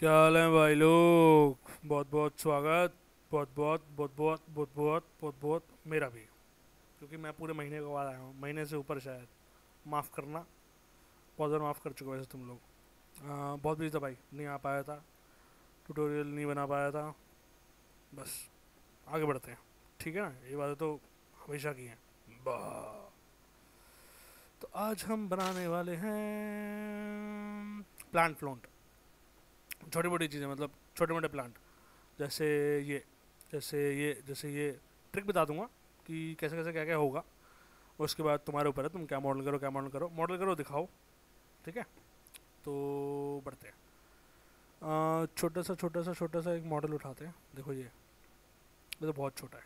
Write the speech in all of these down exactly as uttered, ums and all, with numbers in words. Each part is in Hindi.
क्या हाल है भाई लोग। बहुत बहुत स्वागत। बहुत बहुत बहुत बहुत बहुत बहुत बहुत बहुत मेरा भी, क्योंकि मैं पूरे महीने के बाद आया हूँ, महीने से ऊपर शायद। माफ़ करना, बहुत बार माफ़ कर चुके हो वैसे तुम लोग। आ, बहुत बिजी था भाई, नहीं आ पाया था, ट्यूटोरियल नहीं बना पाया था। बस आगे बढ़ते हैं, ठीक है ना। ये बातें तो हमेशा की हैं। बा- तो आज हम बनाने वाले हैं प्लांट फ्लोंट। छोटी मोटी चीज़ें, मतलब छोटे मोटे प्लांट। जैसे ये जैसे ये जैसे ये ट्रिक बता दूंगा कि कैसे कैसे क्या क्या होगा। उसके बाद तुम्हारे ऊपर है, तुम क्या मॉडल करो, क्या मॉडल करो, मॉडल करो, दिखाओ। ठीक है, तो बढ़ते हैं। अ, छोटा सा छोटा सा छोटा सा एक मॉडल उठाते हैं। देखो ये ये तो बहुत छोटा है।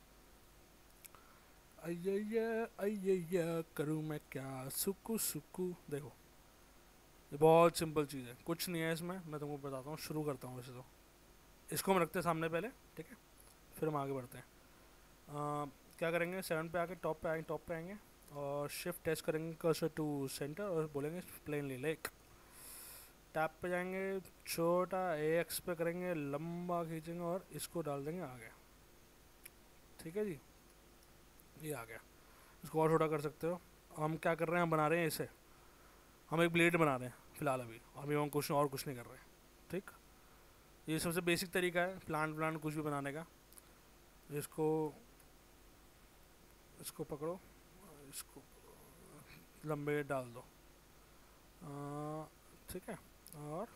अय्या अय्या करूँ मैं क्या, सुकू सुकू। देखो ये बहुत सिंपल चीज़ है, कुछ नहीं है इसमें। मैं तुमको बताता हूँ, शुरू करता हूँ। वैसे तो इसको हम रखते हैं सामने पहले, ठीक है, फिर हम आगे बढ़ते हैं। अ, क्या करेंगे, सेवन पे आके टॉप पे आएंगे, टॉप पे आएंगे और शिफ्ट टेस्ट करेंगे कर्सर टू सेंटर और बोलेंगे प्लेनली लेक। टैप पे जाएंगे, छोटा ए एक्स पे करेंगे, लंबा खींचेंगे और इसको डाल देंगे आगे। ठीक है जी, ये आ गया। इसको और छोटा कर सकते हो। हम क्या कर रहे हैं, हम बना रहे हैं इसे, हम एक ब्लेड बना रहे हैं फिलहाल अभी। अभी हम कुछ और कुछ नहीं कर रहे हैं। ठीक, ये सबसे बेसिक तरीका है प्लांट प्लांट कुछ भी बनाने का। इसको इसको पकड़ो, इसको लंबे डाल दो। आ, ठीक है, और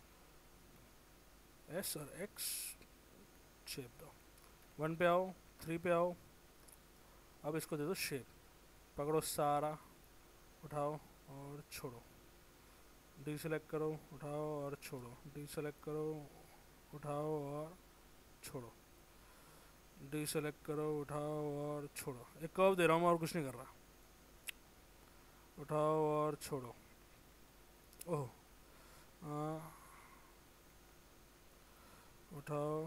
एस और एक्स शेप दो। वन पे आओ, थ्री पे आओ, अब इसको दे दो शेप। पकड़ो सारा, उठाओ और छोड़ो। डी सेलेक्ट करो, उठाओ और छोड़ो। डी सेलेक्ट करो, उठाओ और छोड़ो। डी सेलेक्ट करो, उठाओ और छोड़ो। एक कर्व दे रहा हूँ मैं, और कुछ नहीं कर रहा। उठाओ और छोड़ो। ओह, आ, उठाओ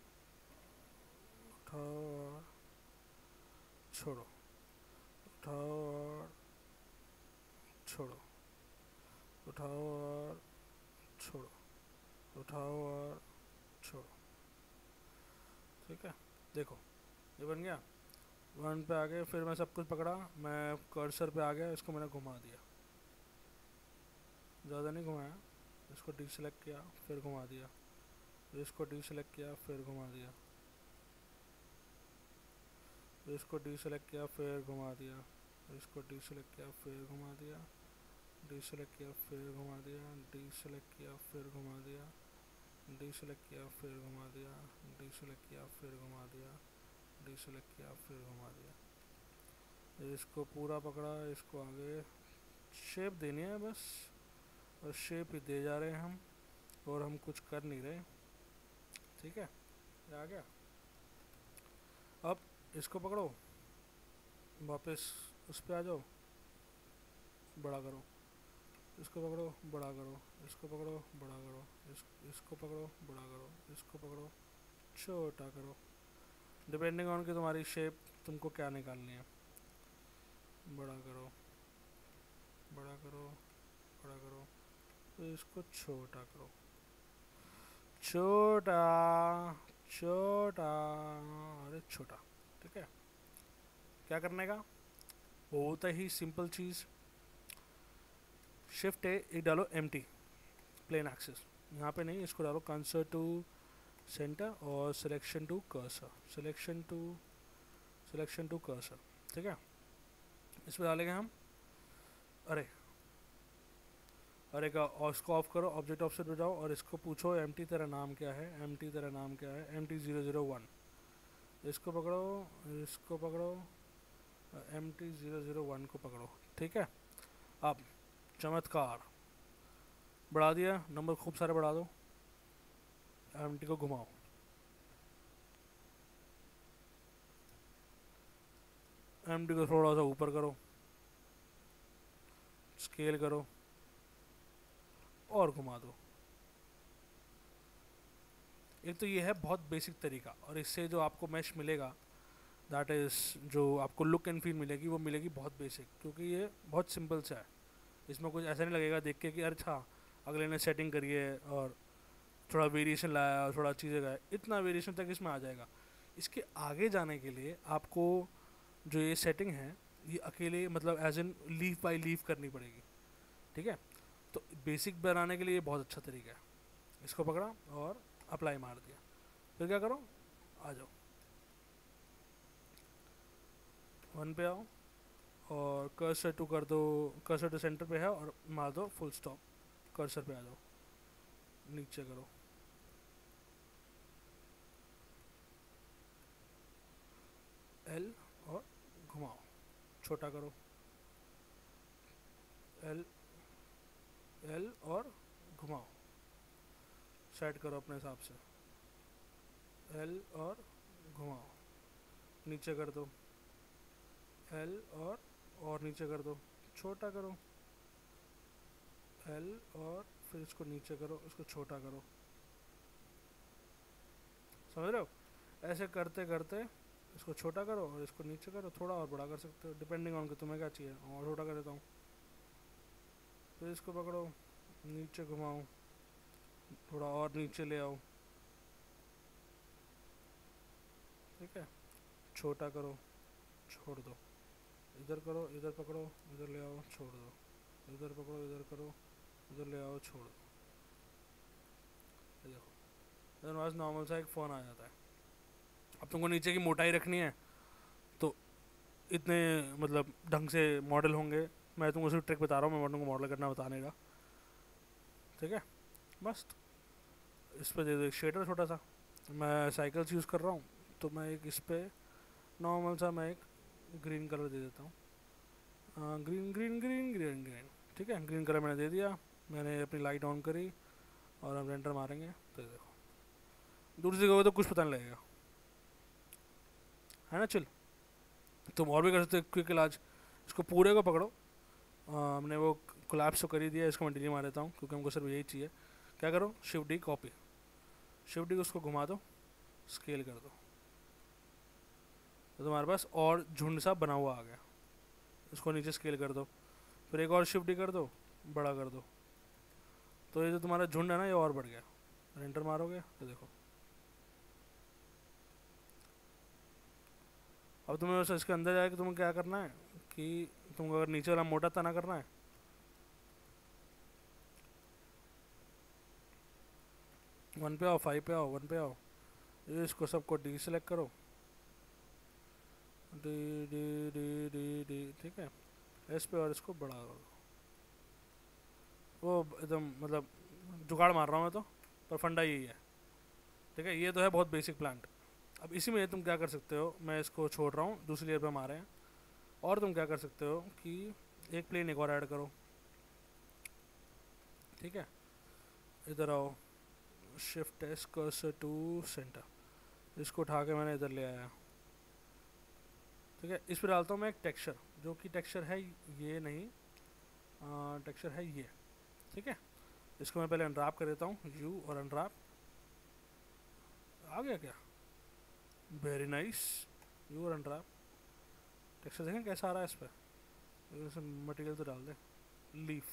उठाओ और छोड़ो। उठाओ और छोड़ो। उठाओ और छोड़ो। उठाओ और छोड़ो। ठीक है, देखो ये बन गया। वन पे आ गए, फिर मैं सब कुछ पकड़ा, मैं कर्सर पे आ गया, इसको मैंने घुमा दिया, ज़्यादा नहीं घुमाया। इसको डी सेलेक्ट किया, फिर घुमा दिया। इसको डी सेलेक्ट किया, फिर घुमा दिया। इसको डी सेलेक्ट किया, फिर घुमा दिया। इसको डी सेलेक्ट किया, फिर घुमा दिया। डी सेलेक्ट किया, फिर घुमा दिया। डी सेलेक्ट किया, फिर घुमा दिया। डी सेलेक्ट किया, फिर घुमा दिया। डी सेलेक्ट किया, फिर घुमा दिया। डी सेलेक्ट किया, फिर घुमा दिया। इसको पूरा पकड़ा, इसको आगे शेप देनी है बस, और शेप ही दे जा रहे हैं हम, और हम कुछ कर नहीं रहे। ठीक है, ये आ गया। अब इसको पकड़ो, वापस उस पर आ जाओ, बड़ा करो। इसको पकड़ो, बड़ा करो। इसको पकड़ो, बड़ा करो। इस, इसको पकड़ो, बड़ा करो। इसको पकड़ो, छोटा करो। डिपेंडिंग ऑन कि तुम्हारी शेप तुमको क्या निकालनी है। बड़ा करो, बड़ा करो, बड़ा करो। तो इसको छोटा करो, छोटा छोटा, अरे छोटा। ठीक है, क्या करने का, बहुत ही सिंपल चीज़। शिफ्ट है, एक डालो एम टी, प्लेन एक्सिस। यहाँ पे नहीं, इसको डालो कर्सर टू सेंटर और selection to cursor, selection to selection to cursor. ठीक है, इस पर डालेंगे हम अरे अरे का, और इसको ऑफ करो, ऑब्जेक्ट ऑफसेट पे जाओ और इसको पूछो एम टी तेरा नाम क्या है, एम टी तेरा नाम क्या है, M T zero zero one. इसको पकड़ो, इसको पकड़ो, M T zero zero one को पकड़ो। ठीक है, अब चमत्कार, बढ़ा दिया, नंबर खूब सारे बढ़ा दो। एम टी को घुमाओ, एम टी को थोड़ा सा ऊपर करो, स्केल करो और घुमा दो। एक तो ये है बहुत बेसिक तरीका, और इससे जो आपको मैश मिलेगा, दैट इज़ जो आपको लुक एंड फील मिलेगी, वो मिलेगी बहुत बेसिक, क्योंकि ये बहुत सिंपल सा है। इसमें कुछ ऐसा नहीं लगेगा देख के कि अरे अच्छा अगले ने सेटिंग करी है और थोड़ा वेरिएशन लाया, थोड़ा चीज़ें गए, इतना वेरिएशन तक इसमें आ जाएगा। इसके आगे जाने के लिए आपको जो ये सेटिंग है ये अकेले मतलब एज इन लीफ बाय लीफ करनी पड़ेगी, ठीक है। तो बेसिक बनाने के लिए ये बहुत अच्छा तरीका है। इसको पकड़ा और अप्लाई मार दिया, फिर क्या करो, आ जाओ वन पे आओ और कर्सर टू कर दो, कर्सर टू सेंटर पे है और मार दो फुल स्टॉप, कर्सर पे आ जाओ, नीचे करो, एल और घुमाओ, छोटा करो, एल एल और घुमाओ, सेट करो अपने हिसाब से, एल और घुमाओ, नीचे कर दो, एल और और नीचे कर दो, छोटा करो, एल और फिर इसको नीचे करो, इसको छोटा करो, समझ रहे हो। ऐसे करते करते इसको छोटा करो और इसको नीचे करो, थोड़ा और बड़ा कर सकते हो डिपेंडिंग ऑन कि तुम्हें क्या चाहिए, और छोटा कर देता हूँ। फिर इसको पकड़ो, नीचे घुमाओ, थोड़ा और नीचे ले आओ, ठीक है, छोटा करो, छोड़ दो, इधर करो, इधर पकड़ो, इधर ले आओ, छोड़ दो, इधर पकड़ो, इधर करो, इधर ले आओ, छोड़ दो। ये देखो इधर पास नॉर्मल सा एक फ़ोन आ जाता है। अब तुमको नीचे की मोटाई रखनी है तो इतने मतलब ढंग से मॉडल होंगे, मैं तुमको सिर्फ ट्रिक बता रहा हूँ, मैं तुमको मॉडल करना बताने का, ठीक है। मस्त इस पर दे दो एक शेडर छोटा सा, मैं साइकिल्स यूज़ कर रहा हूँ तो मैं एक इस पर नॉर्मल सा मैं एक ग्रीन कलर दे देता हूँ, green green green green green, ठीक है, ग्रीन कलर मैंने दे दिया। मैंने अपनी लाइट ऑन करी और हम रेंडर मारेंगे तो ये देखो दूर से देखोगे तो कुछ पता नहीं लगेगा, है ना। चिल तुम और भी कर सकते हो क्विक इलाज, इसको पूरे को पकड़ो, आ, हमने वो कोलैप्स तो कर ही दिया, इसको मैं डिलीट मार देता हूँ क्योंकि हमको सिर्फ यही चाहिए। क्या करो, shift D copy, shift D उसको घुमा दो, स्केल कर दो, तो तुम्हारे पास और झुंड सा बना हुआ आ गया। इसको नीचे स्केल कर दो, फिर एक और शिफ्ट डी कर दो, बड़ा कर दो, तो ये जो तुम्हारा झुंड है ना ये और बढ़ गया। एंटर मारोगे तो देखो, अब तुम्हें बस इसके अंदर जाके तुम्हें क्या करना है कि तुमको अगर नीचे वाला मोटा तना करना है, वन पे आओ, फाइव पे आओ, वन पे आओ, ये इसको सबको डी सेलेक्ट करो, D D D D D, ठीक है, एस पे और इसको बड़ा करो। वो एकदम मतलब जुगाड़ मार रहा हूँ मैं तो, पर फंडा यही है, ठीक है। ये तो है बहुत बेसिक प्लांट। अब इसी में तुम क्या कर सकते हो, मैं इसको छोड़ रहा हूँ, दूसरी लेयर पे हम आ रहे हैं, और तुम क्या कर सकते हो कि एक प्लेन एक और ऐड करो, ठीक है, इधर आओ, shift S cursor to centre, इसको उठा के मैंने इधर ले आया, ठीक है। इस पर डालता हूँ मैं एक टेक्सचर, जो कि टेक्सचर है ये नहीं, टेक्सचर है ये, ठीक है। इसको मैं पहले अनरैप कर देता हूँ, यू और अनरैप, आ गया क्या, वेरी नाइस, यू और अनरैप, टेक्सचर देखें कैसा आ रहा है इस पर, मटेरियल तो डाल दे, लीफ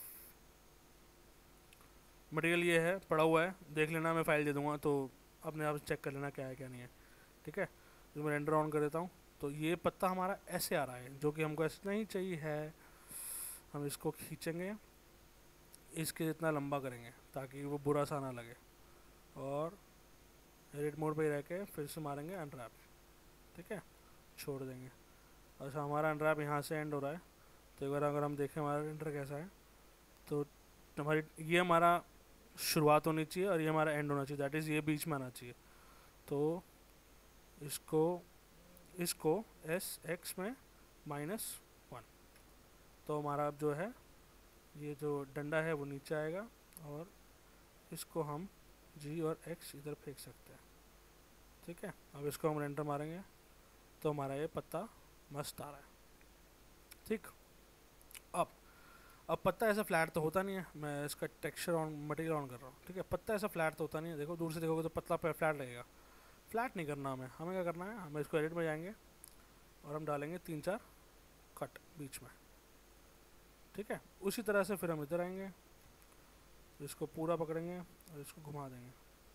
मटेरियल ये है पड़ा हुआ है, देख लेना, मैं फाइल दे दूंगा तो अपने आप चेक कर लेना क्या है क्या नहीं है, ठीक है। जो मैं रेंडर ऑन कर देता हूँ तो ये पत्ता हमारा ऐसे आ रहा है, जो कि हमको ऐसे नहीं चाहिए है। हम इसको खींचेंगे, इसके जितना लंबा करेंगे ताकि वो बुरा सा ना लगे, और एडिट मोड पे रह के फिर से मारेंगे अनरैप, ठीक है, छोड़ देंगे। अच्छा हमारा अनरैप यहाँ से एंड हो रहा है, तो एक बार अगर हम देखें हमारा रेंडर कैसा है, तो हमारी ये हमारा शुरुआत होनी चाहिए और ये हमारा एंड होना चाहिए, दैट इज़ ये बीच में आना चाहिए। तो इसको इसको एस एक्स में माइनस वन, तो हमारा अब जो है ये जो डंडा है वो नीचे आएगा, और इसको हम जी और एक्स इधर फेंक सकते हैं, ठीक है। अब इसको हम रेंडर मारेंगे तो हमारा ये पत्ता मस्त आ रहा है, ठीक। अब अब पत्ता ऐसा फ्लैट तो होता नहीं है, मैं इसका टेक्सचर ऑन मटेरियल ऑन कर रहा हूँ, ठीक है। पत्ता ऐसा फ्लैट तो होता नहीं है, देखो दूर से देखोगे तो पतला फ्लैट लगेगा, फ्लैट नहीं करना हमें हमें क्या करना है, हमें इसको एडिट में जाएंगे और हम डालेंगे तीन चार कट बीच में, ठीक है। उसी तरह से फिर हम इधर आएंगे, इसको पूरा पकड़ेंगे और इसको घुमा देंगे,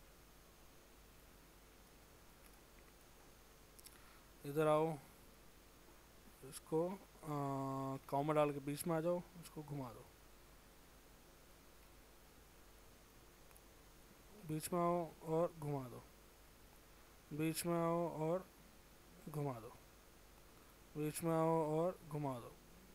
इधर आओ, इसको कॉमा डाल के बीच में आ जाओ, इसको घुमा दो, बीच में आओ और घुमा दो, बीच में आओ और घुमा दो, बीच में आओ और घुमा दो।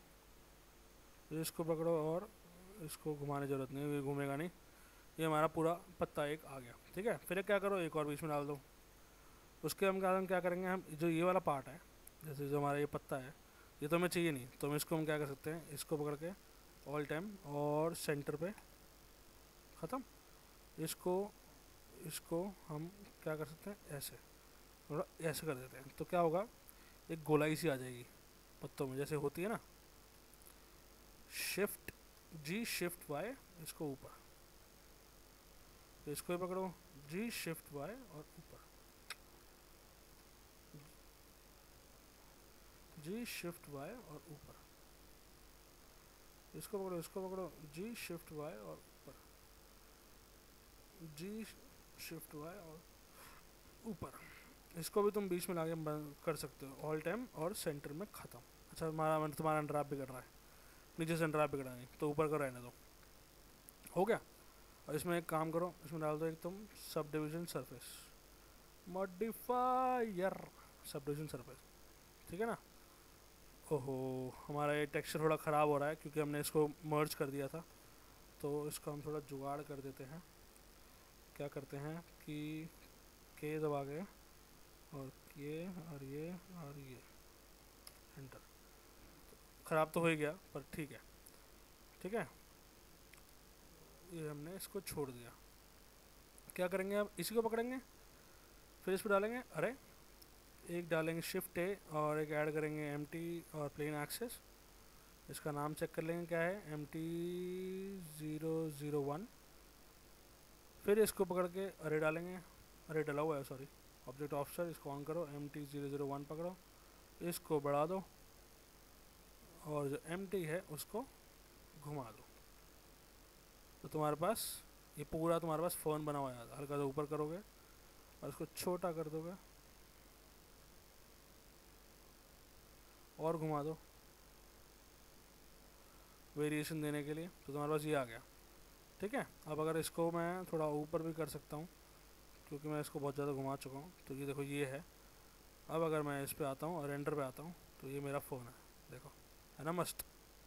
इसको पकड़ो और इसको घुमाने की ज़रूरत नहीं, ये घूमेगा नहीं। ये हमारा पूरा पत्ता एक आ गया, ठीक है। फिर क्या करो, एक और बीच में डाल दो। उसके हम क्या क्या करेंगे, हम जो ये वाला पार्ट है, जैसे जो हमारा ये पत्ता है, ये तो हमें चाहिए नहीं, तो हम इसको हम क्या कर सकते हैं, इसको पकड़ के ऑल टाइम और सेंटर पे ख़त्म। इसको इसको हम क्या कर सकते हैं, ऐसे थोड़ा ऐसे कर देते हैं, तो क्या होगा, एक गोलाई सी आ जाएगी पत्तों में, जैसे होती है ना। शिफ्ट जी शिफ्ट वाई, इसको ऊपर, इसको ही पकड़ो, जी शिफ्ट वाई और ऊपर, जी शिफ्ट वाई और ऊपर, इसको पकड़ो, इसको पकड़ो, जी शिफ्ट वाई और ऊपर, जी शिफ्ट वाई और ऊपर। इसको भी तुम बीच में लाके कर सकते हो, ऑल टाइम और सेंटर में ख़त्म। अच्छा, हमारा तुम्हारा अंडरैप भी कर रहा है, नीचे से अंडरैप भी करना नहीं, तो ऊपर का रहने दो, हो गया। और इसमें एक काम करो, इसमें डाल दो एक तुम subdivision surface modifier, subdivision surface, ठीक है ना। ओहो, हमारा ये टेक्सचर थोड़ा ख़राब हो रहा है क्योंकि हमने इसको मर्ज कर दिया था, तो इसको हम थोड़ा जुगाड़ कर देते हैं। क्या करते हैं कि के दबा के और ये और ये और ये एंटर, ख़राब तो हो ही गया पर ठीक है, ठीक है। ये हमने इसको छोड़ दिया। क्या करेंगे, अब इसी को पकड़ेंगे, फिर इस पर डालेंगे अरे, एक डालेंगे शिफ्ट ए और एक ऐड करेंगे एम टी और प्लेन एक्सेस। इसका नाम चेक कर लेंगे क्या है, M T zero zero one. फिर इसको पकड़ के अरे डालेंगे, अरे डला हुआ है सॉरी, ऑब्जेक्ट ऑफिसर, इसको ऑन करो, M T zero zero one पकड़ो, इसको बढ़ा दो और जो एम टी है उसको घुमा दो, तो तुम्हारे पास ये पूरा तुम्हारे पास फ़ोन बना हुआ है। हल्का सा ऊपर करोगे और इसको छोटा कर दोगे और घुमा दो वेरिएशन देने के लिए, तो तुम्हारे पास ये आ गया, ठीक है। अब अगर इसको मैं थोड़ा ऊपर भी कर सकता हूँ क्योंकि मैं इसको बहुत ज़्यादा घुमा चुका हूँ, तो ये देखो ये है। अब अगर मैं इस पे आता हूँ और रेंडर पे आता हूँ तो ये मेरा फ़ोन है, देखो, है ना मस्त।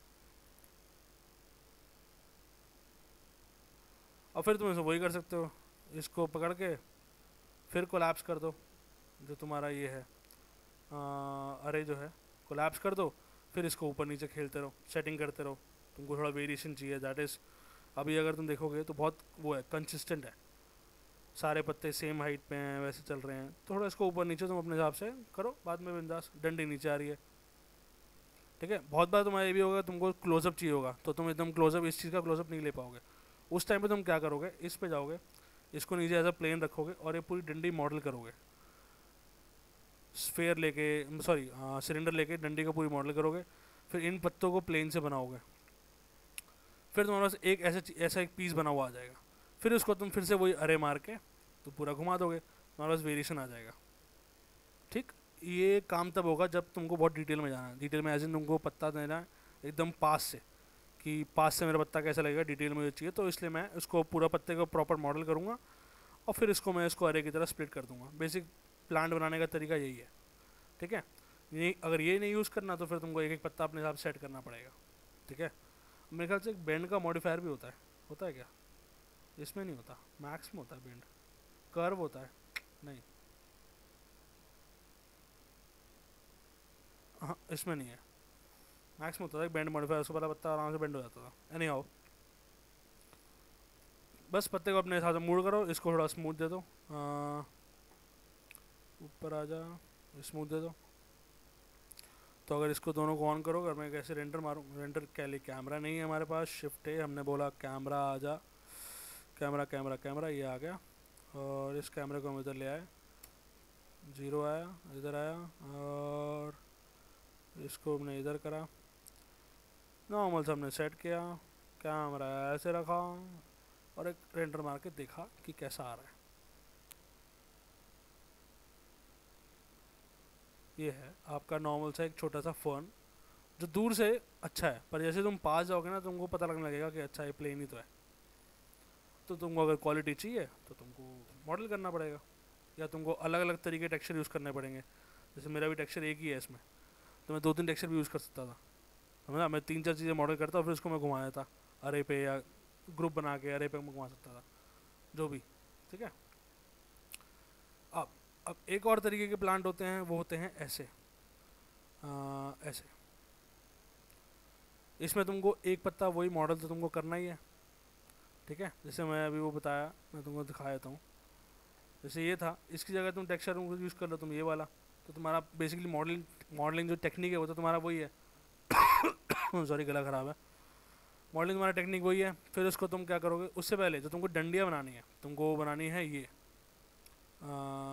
और फिर तुम इसे वही कर सकते हो, इसको पकड़ के फिर कोलैप्स कर दो, जो तुम्हारा ये है अरे जो है, कोलैप्स कर दो, फिर इसको ऊपर नीचे खेलते रहो, सेटिंग करते रहो। तुमको थोड़ा वेरिएशन चाहिए, दैट इज़ अभी अगर तुम देखोगे तो बहुत वो है, कंसिस्टेंट है, सारे पत्ते सेम हाइट पे हैं, वैसे चल रहे हैं। थोड़ा इसको ऊपर नीचे तुम अपने हिसाब से करो, बाद में बिंदास, डंडी नीचे आ रही है, ठीक है। बहुत बार तुम्हारा ये भी होगा, तुमको क्लोजअप चाहिए होगा तो तुम एकदम क्लोजअप, इस चीज़ का क्लोजअप नहीं ले पाओगे। उस टाइम पे तुम क्या करोगे, इस पे जाओगे, इसको नीचे एज अ प्लेन रखोगे और ये पूरी डंडी मॉडल करोगे, स्फेयर लेके, सॉरी सिलेंडर लेके डंडी का पूरी मॉडल करोगे, फिर इन पत्तों को प्लेन से बनाओगे, फिर तुम्हारे पास एक ऐसा ऐसा एक पीस बना हुआ आ जाएगा। फिर उसको तुम फिर से वही अरे मार के तो पूरा घुमा दोगे, तुम्हारे पास वेरिएशन आ जाएगा, ठीक। ये काम तब होगा जब तुमको बहुत डिटेल में जाना है, डिटेल में एज इन तुमको पत्ता देना है एकदम पास से, कि पास से मेरा पत्ता कैसा लगेगा, डिटेल में चाहिए, तो इसलिए मैं उसको पूरा पत्ते को प्रॉपर मॉडल करूँगा और फिर इसको मैं इसको अरे की तरह स्प्लिट कर दूँगा। बेसिक प्लांट बनाने का तरीका यही है, ठीक है। ये अगर ये नहीं यूज़ करना तो फिर तुमको एक एक पत्ता अपने हिसाब से सेट करना पड़ेगा, ठीक है। मेरे ख्याल से एक बेंड का मॉडिफायर भी होता है, होता है क्या, इसमें नहीं होता, मैक्स में होता है बेंड, कर्व होता है नहीं, हाँ इसमें नहीं है, मैक्स में होता था बेंड मॉडिफायर, उसको पहला पत्ता आराम से बेंड हो जाता था। एनी हाउ, बस पत्ते को अपने हिसाब से मूड करो, इसको थोड़ा स्मूथ दे दो, ऊपर आ जा, स्मूथ दे दो। तो अगर इसको दोनों को ऑन करो, अगर मैं कैसे रेंडर मारूँ, रेंडर क्या लिए, कैमरा नहीं है हमारे पास, शिफ्ट है, हमने बोला कैमरा आ जा, कैमरा कैमरा कैमरा, ये आ गया। और इस कैमरे को हम इधर ले आए, जीरो आया, इधर आया, और इसको हमने इधर करा, नॉर्मल से हमने सेट किया, कैमरा ऐसे रखा और एक रेंडर मार के देखा कि कैसा आ रहा है। ये है आपका नॉर्मल सा एक छोटा सा फर्न जो दूर से अच्छा है, पर जैसे तुम पास जाओगे ना तुमको पता लगने लगेगा कि अच्छा ये प्लेन ही तो है। तो तुमको अगर क्वालिटी चाहिए तो तुमको मॉडल करना पड़ेगा, या तुमको अलग अलग तरीके टेक्सचर यूज़ करने पड़ेंगे। जैसे मेरा भी टेक्सचर एक ही है इसमें, तो मैं दो तीन टेक्सचर भी यूज़ कर सकता था, समझा। मैं तीन चार चीज़ें मॉडल करता और फिर उसको मैं घुमाया था अरे पे, या ग्रुप बना के अरे पे मैं घुमा सकता था, जो भी। ठीक है। अब अब एक और तरीके के प्लांट होते हैं, वो होते हैं ऐसे आ, ऐसे। इसमें तुमको एक पत्ता वही मॉडल तो तुमको करना ही है। ठीक है, जैसे मैं अभी वो बताया, मैं तुमको दिखा देता हूँ। जैसे ये था, इसकी जगह तुम टेक्सचर यूज़ कर लो तुम ये वाला, तो तुम्हारा बेसिकली मॉडलिंग मॉडलिंग जो टेक्निक है वो तो तुम्हारा वही है। सॉरी, गला ख़राब है। मॉडलिंग तुम्हारा टेक्निक वही है। फिर उसको तुम क्या करोगे, उससे पहले जो तुमको डंडियाँ बनानी है, तुमको बनानी है ये आ,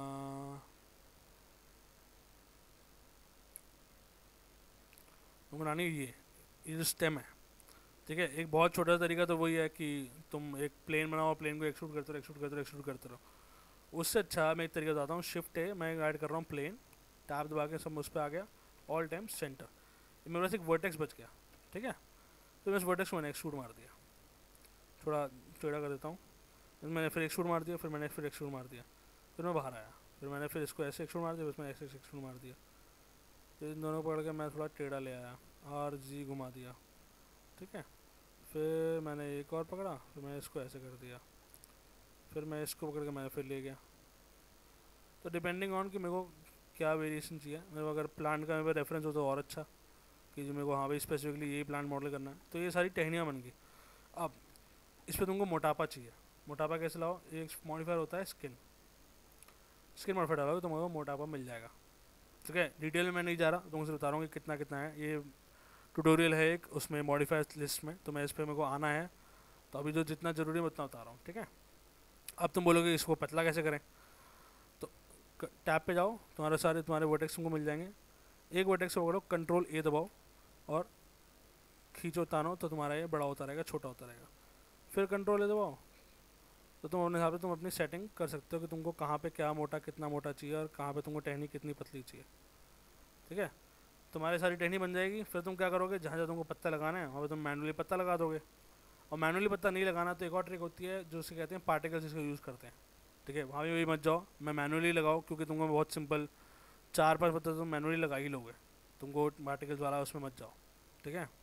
तुमको बनानी है ये ये जो स्टेम है। ठीक है, एक बहुत छोटा सा तरीका तो वही है कि तुम एक प्लेन बनाओ, प्लेन को एक्सट्रूड करते रहो एक्सट्रूड करते रहो एक्सट्रूड करते रहो। उससे अच्छा मैं एक तरीका बताता हूँ, शिफ्ट है, मैं ऐड कर रहा हूँ प्लेन, टैब दबा के सब उस पर आ गया, ऑल टाइम सेंटर, मेरे पास एक वर्टेक्स बच गया। ठीक है, तो मैं इस वर्टेक्स को मैंने एक्सट्रूड मार दिया, थोड़ा टेढ़ा कर देता हूँ। मैंने फिर एक्सट्रूड मार दिया, फिर मैंने फिर एक्सट्रूड मार दिया, फिर मैं बाहर आया, फिर मैंने फिर इसको ऐसे एक्सट्रूड मार दिया, फिर मैंने ऐसे एक्सट्रूड मार दिया, फिर इन दोनों को पकड़ के मैं थोड़ा टेढ़ा ले आया, आर जी घुमा दिया। ठीक है, फिर मैंने एक और पकड़ा, फिर मैंने इसको ऐसे कर दिया, फिर मैं इसको पकड़ के मैंने फिर ले गया। तो डिपेंडिंग ऑन कि मेरे को क्या वेरिएशन चाहिए, मेरे को अगर प्लांट का मेरे पास रेफरेंस हो तो और अच्छा, कि जो मेरे को हाँ भाई स्पेसिफिकली यही प्लांट मॉडल करना है। तो ये सारी टहनियाँ बन गई। अब इस पर तुमको मोटापा चाहिए। मोटापा कैसे लाओ, एक मॉडिफायर होता है स्किन, स्किन मॉडिफायर डालोगे तो तुमको मोटापा मिल जाएगा। ठीक है, डिटेल में मैं नहीं जा रहा, तुमसे बता रहा हूँ कि कितना कितना है। ये ट्यूटोरियल है एक, उसमें मॉडिफायर लिस्ट में, तो मैं इस पर मेरे को आना है, तो अभी जो जितना ज़रूरी है मैं उतना बता रहा हूँ। ठीक है, अब तुम बोलोगे इसको पतला कैसे करें, तो टैब पे जाओ, तुम्हारे सारे तुम्हारे वर्टेक्स तुमको मिल जाएंगे। एक वर्टेक्स को पकड़ो, कंट्रोल ए दबाओ और खींचो तानो, तो तुम्हारा ये बड़ा होता रहेगा, छोटा होता रहेगा। फिर कंट्रोल ए दबाओ, तो तुम अपने हिसाब से तुम अपनी सेटिंग कर सकते हो कि तुमको कहाँ पे क्या मोटा कितना मोटा चाहिए और कहाँ पे तुमको टहनी कितनी पतली चाहिए। ठीक है, तुम्हारी सारी टहनी बन जाएगी। फिर तुम क्या करोगे, जहाँ जहाँ तुमको पत्ता लगाना है वहाँ पे तुम मैनुअली पत्ता लगा दोगे। और मैनुअली पत्ता नहीं लगाना तो एक और ट्रिक होती है जो उसे कहते हैं पार्टिकल्स, जिसको यूज़ करते हैं। ठीक है, वहाँ भी वही मत जाओ, मैं मैनुअली लगाओ, क्योंकि तुमको बहुत सिंपल चार पांच पत्ता तुम मैनुअली लगा ही लोगे, तुमको पार्टिकल्स वाला उसमें मत जाओ। ठीक है,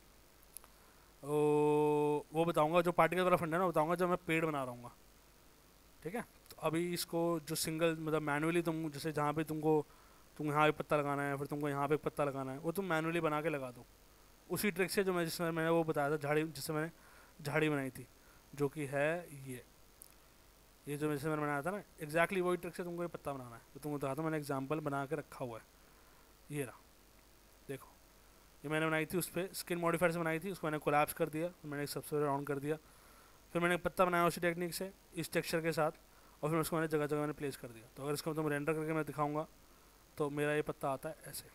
ओ, वो बताऊंगा, जो पार्टिकल वाला फंड है ना बताऊंगा जब मैं पेड़ बना रहा हूँ। ठीक है, तो अभी इसको जो सिंगल मतलब मैनुअली तुम जैसे जहाँ पे तुमको तुम यहाँ पे पत्ता लगाना है, फिर तुमको यहाँ पे पत्ता लगाना है, वो तुम मैनुअली बना के लगा दो, उसी ट्रिक से जो मैं जिसमें मैंने वो बताया था झाड़ी, जिससे मैंने झाड़ी बनाई थी, जो कि है ये ये जो जैसे मैंने बनाया था ना, एग्जैक्टली वही ट्रिक से तुमको ये पत्ता बनाना है। तो तुमको बताया था, मैंने एग्जाम्पल बना के रखा हुआ है, ये रहा, देखो। ये मैंने बनाई थी उस पर स्किन मॉडिफायर से बनाई थी, उसको मैंने कोलैप्स कर दिया, मैंने एक सबसे ऑन कर दिया, फिर मैंने पत्ता बनाया उसी टेक्निक से इस टेक्सचर के साथ, और फिर उसको मैंने जगह जगह मैंने प्लेस कर दिया। तो अगर इसको तुम रेंडर करके मैं दिखाऊंगा तो मेरा ये पत्ता आता है ऐसे।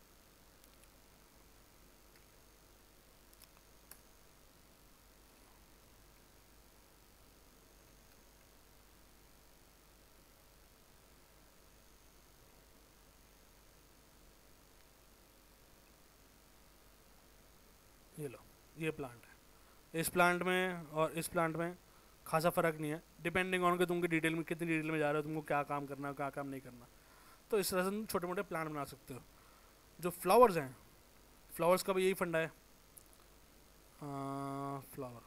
ये लो, ये प्लांट है। इस प्लांट में और इस प्लांट में खासा फ़र्क नहीं है, डिपेंडिंग ऑन कि तुमकी डिटेल में कितनी डिटेल में जा रहे हो, तुमको क्या काम करना है क्या काम नहीं करना। तो इस तरह से तुम छोटे मोटे प्लांट बना सकते हो। जो फ्लावर्स हैं, फ्लावर्स का भी यही फंडा है। फ्लावर,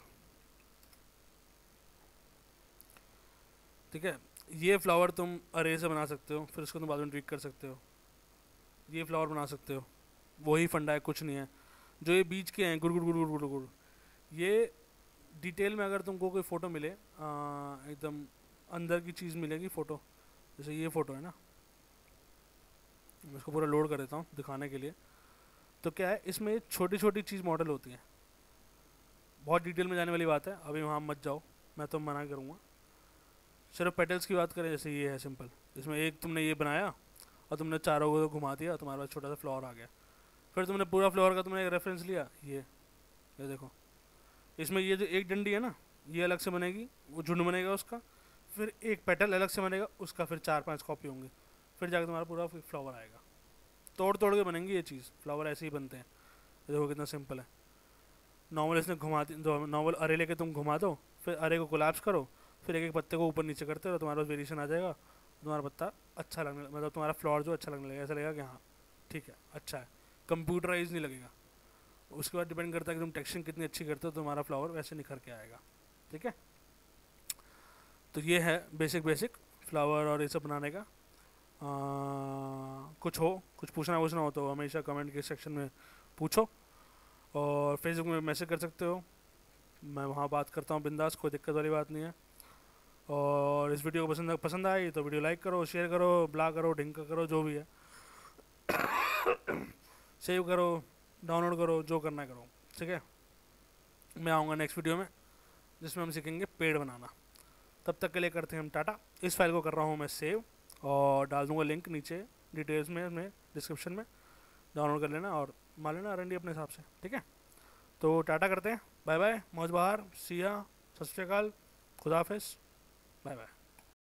ठीक है, ये फ्लावर तुम अरे से बना सकते हो, फिर इसको तुम बाद में ट्वीक कर सकते हो, ये फ्लावर बना सकते हो, वही फंडा है, कुछ नहीं है। जो ये बीच के हैं गुड़ गुड़ गुड़ गुड़ गुड़ गुड़, ये डिटेल में अगर तुमको कोई फ़ोटो मिले एकदम अंदर की चीज़ मिलेगी फ़ोटो, जैसे ये फ़ोटो है ना, मैं इसको पूरा लोड कर देता हूँ दिखाने के लिए। तो क्या है, इसमें छोटी छोटी चीज़ मॉडल होती है, बहुत डिटेल में जाने वाली बात है, अभी वहाँ मत जाओ, मैं तो मना करूँगा। सिर्फ पेटल्स की बात करें, जैसे ये है सिंपल, इसमें एक तुमने ये बनाया और तुमने चारों को घुमा दिया, तुम्हारे पास छोटा सा फ्लावर आ गया। फिर तुमने पूरा फ्लावर का तुमने एक रेफरेंस लिया, ये ये देखो, इसमें ये जो एक डंडी है ना, ये अलग से बनेगी, वो झुंड बनेगा उसका, फिर एक पेटल अलग से बनेगा उसका, फिर चार पांच कॉपी होंगी, फिर जाकर तुम्हारा पूरा फ्लावर आएगा। तोड़ तोड़ के बनेंगी ये चीज़, फ्लावर ऐसे ही बनते हैं। ये देखो कितना सिंपल है। नॉर्मल इसने घुमा नॉर्मल अरे लेके तुम घुमा दो, फिर अरे को कोलैप्स करो, फिर एक एक पत्ते को ऊपर नीचे करते रहो, तुम्हारा वेरिएशन आ जाएगा, तुम्हारा पत्ता अच्छा लगने, मतलब तुम्हारा फ्लावर जो अच्छा लगने लगेगा, ऐसा लगेगा कि हाँ ठीक है अच्छा है, कंप्यूटराइज नहीं लगेगा। उसके बाद डिपेंड करता है कि तुम टेक्सचरिंग कितनी अच्छी करते हो, तो तुम्हारा फ्लावर वैसे निखर के आएगा। ठीक है, तो ये है बेसिक बेसिक फ्लावर और ये सब बनाने का। आ, कुछ हो कुछ पूछना पूछना हो तो हमेशा कमेंट के सेक्शन में पूछो, और फेसबुक में मैसेज कर सकते हो, मैं वहाँ बात करता हूँ बिंदास, कोई दिक्कत वाली बात नहीं है। और इस वीडियो को पसंद पसंद आई तो वीडियो लाइक करो, शेयर करो, ब्ला करो, ढिंका करो, जो भी है सेव करो, डाउनलोड करो, जो करना है करो। ठीक है, मैं आऊँगा नेक्स्ट वीडियो में जिसमें हम सीखेंगे पेड़ बनाना। तब तक के लिए करते हैं हम टाटा। इस फाइल को कर रहा हूँ मैं सेव, और डाल दूँगा लिंक नीचे डिटेल्स में, में डिस्क्रिप्शन में, डाउनलोड कर लेना और मान लेना आर एन डी अपने हिसाब से। ठीक है, तो टाटा करते हैं, बाय बाय, मौज बहार, सिया, सत श्री अकाल, खुदा हाफिज़, बाय बाय।